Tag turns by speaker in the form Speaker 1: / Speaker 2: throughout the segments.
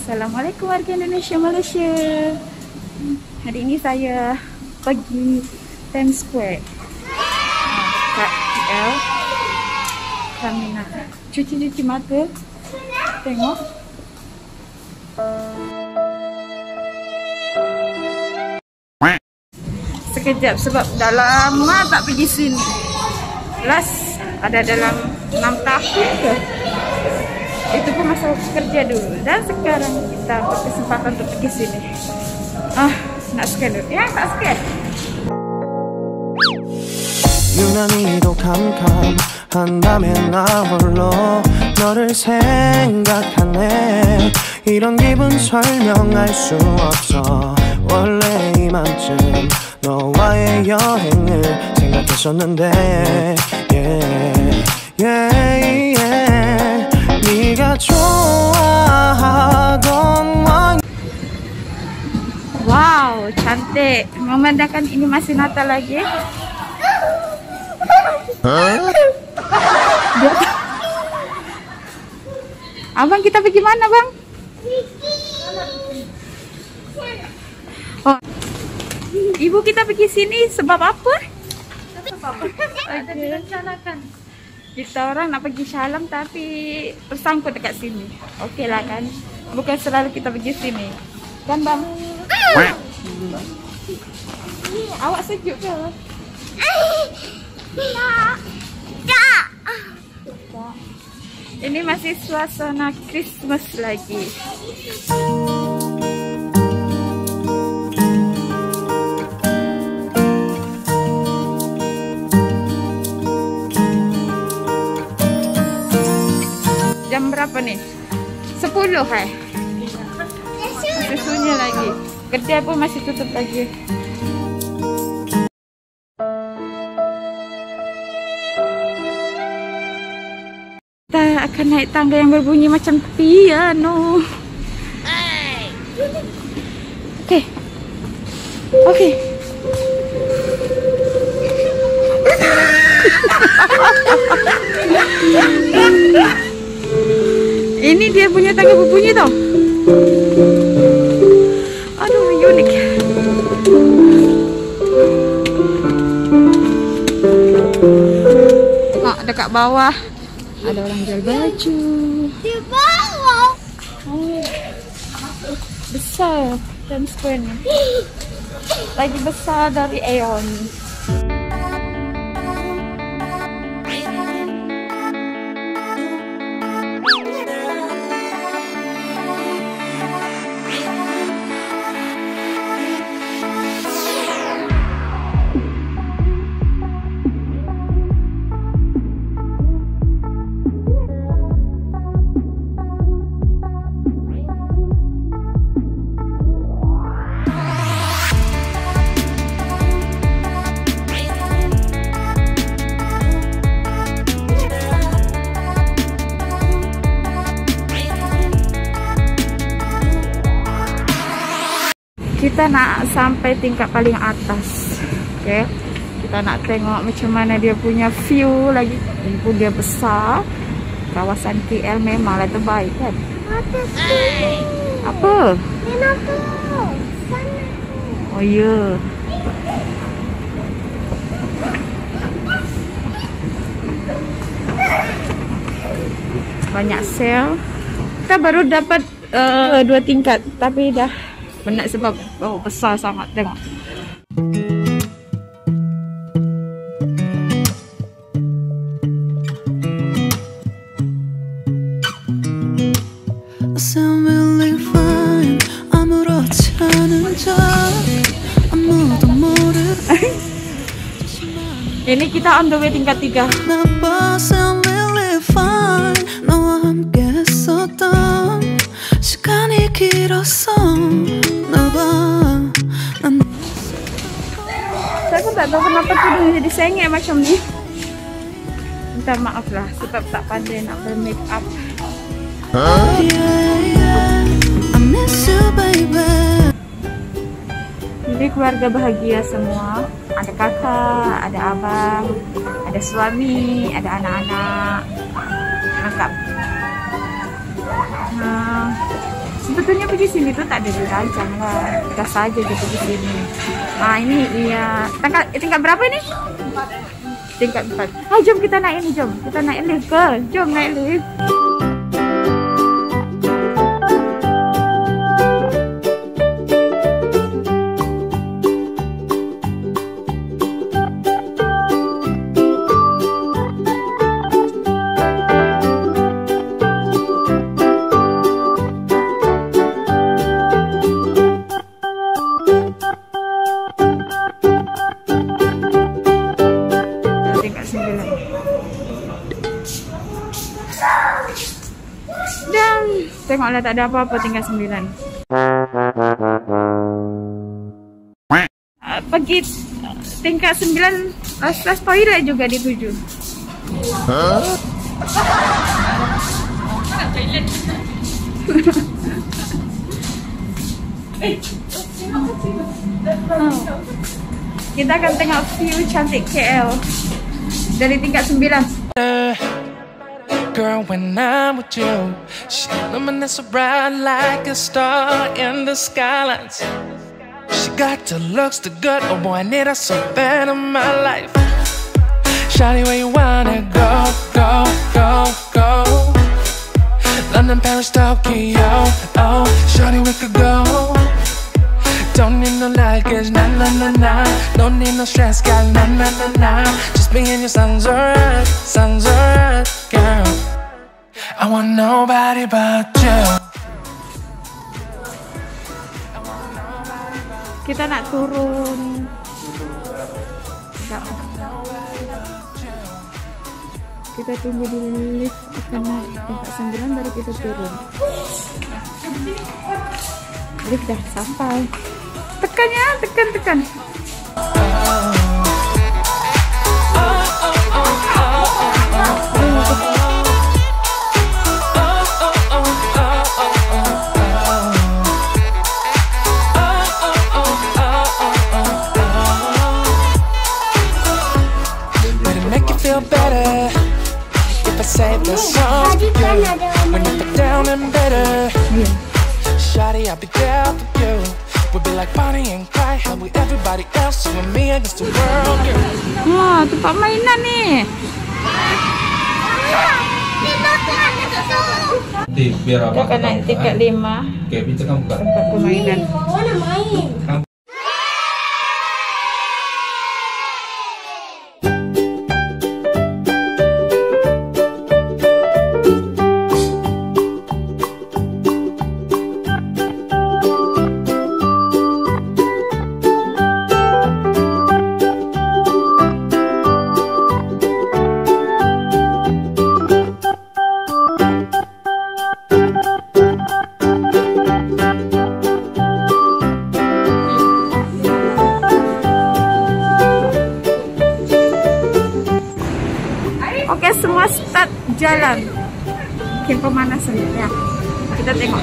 Speaker 1: Assalamualaikum warga Indonesia Malaysia. Hari ini saya pergi Times Square. Kat KL. Kami nak cuci mata. Tengok. Sekejap sebab dah lama tak pergi sini. Last ada dalam 6 tahun ke. Itu pun masa kerja dulu. Dan sekarang kita berkesempatan untuk pergi sini. Nak scan dulu. Ya, tak scan.
Speaker 2: 유난히도 캄캄한다면 나 홀로 너를 생각하네. 이런 기분 설명할 수 없어. 원래 이맘쯤 너와의 여행을 생각했었는데 네가 좋아하던
Speaker 1: Wow, cantik. Memandangkan ini masih Natal lagi. Abang, kita pergi mana, Bang? Oh, ibu kita pergi sini sebab apa? Kita orang nak pergi Shalam tapi tersangkut dekat sini. Okey lah kan? Bukan selalu kita pergi sini. Kan, Bang? Awak sejuk ke? Tak. Ini masih suasana Christmas lagi. Jam berapa nih? 10 hai. Masih sunyi lagi. Kedai pun masih tutup lagi. Kita akan naik tangga yang berbunyi macam piano. Okey. Ini dia punya tangga berbunyi tau. Aduh, unik. Tengok dekat bawah ada orang jual baju. Di bawah. Oh, besar Times Square ni. Lagi besar dari Aeon. Kita nak sampai tingkat paling atas. Okay. Kita nak tengok macam mana dia punya view lagi. Ini pun dia besar. Kawasan KL memanglah terbaik kan. Apa? Oh ya. Banyak sale. Kita baru dapat 2 tingkat. Tapi dah penat sebab besar sangat. Tengok. Ini kita on the way tingkat 3. Saya pun tak tahu kenapa tudung jadi sengit macam ni. Minta maaf lah sebab tak pandai nak bermake up. Ini keluarga bahagia semua. Ada kakak, ada abang, ada suami, ada anak-anak. Lengkap. Sebetulnya pergi sini tuh tak ada dirancang lah, gas saja gitu pergi sini. Nah ini iya, tingkat berapa ini? Tingkat 4. Ah, jom kita naik ini, jom kita naik lift ke, jom naik lift. Dan tengoklah tak ada apa-apa, tinggal 9. Pergi tingkat 9 plus toilet juga di 7. Kita akan tengok view cantik KL dari tingkat 9.
Speaker 2: Girl, when I'm with you, she luminous so bright like a star in the skylines. She got the looks, the good, oh boy, I need her so bad in my life. Shawty, where you wanna go, go, go, go? London, Paris, Tokyo, oh, shawty, we could go. Don't need no luggage, nah, nah, nah, nah. Don't need no stress, girl, nah, nah, nah, nah. Just me and your sun's alright, girl. I want nobody but you.
Speaker 1: Kita nak turun. Kita tunggu di lift akan naik tingkat 9 baru kita turun. Lift dah sampai. Tekan ya, tekan.
Speaker 2: Better if I say the song to you when you put down and better. Shawty, I'll be there for you. We'll be like Bonnie and Clyde, how with everybody else, you and me against the world.
Speaker 1: Wah, tempat mainan nih.
Speaker 3: Biar apa?
Speaker 1: Kita naik tingkat 5.
Speaker 3: Kayak bisa kamu buka.
Speaker 1: Tempat permainan. Oke, semua start jalan. Mungkin pemanasan ya. Kita tengok.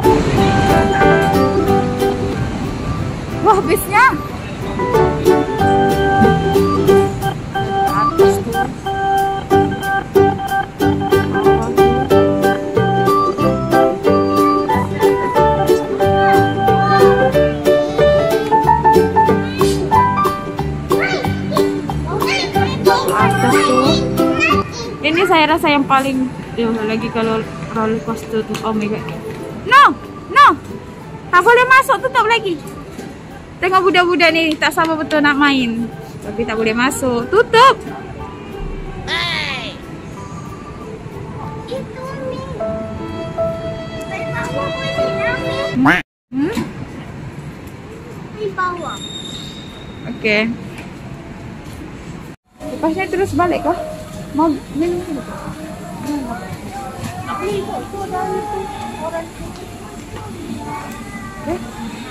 Speaker 1: Wah, bisnya. Atas tuh. Ini saya rasa yang paling lagi kalau roller coaster tuh. Oh my god. No. Tak boleh masuk, tutup lagi. Tengok budak-budak nih tak sabar betul nak main. Tapi tak boleh masuk. Tutup.
Speaker 4: Hey. Itu nih. Di bawah.
Speaker 1: Oke. Lepasnya terus balik kah? Mau minum dulu. Oke.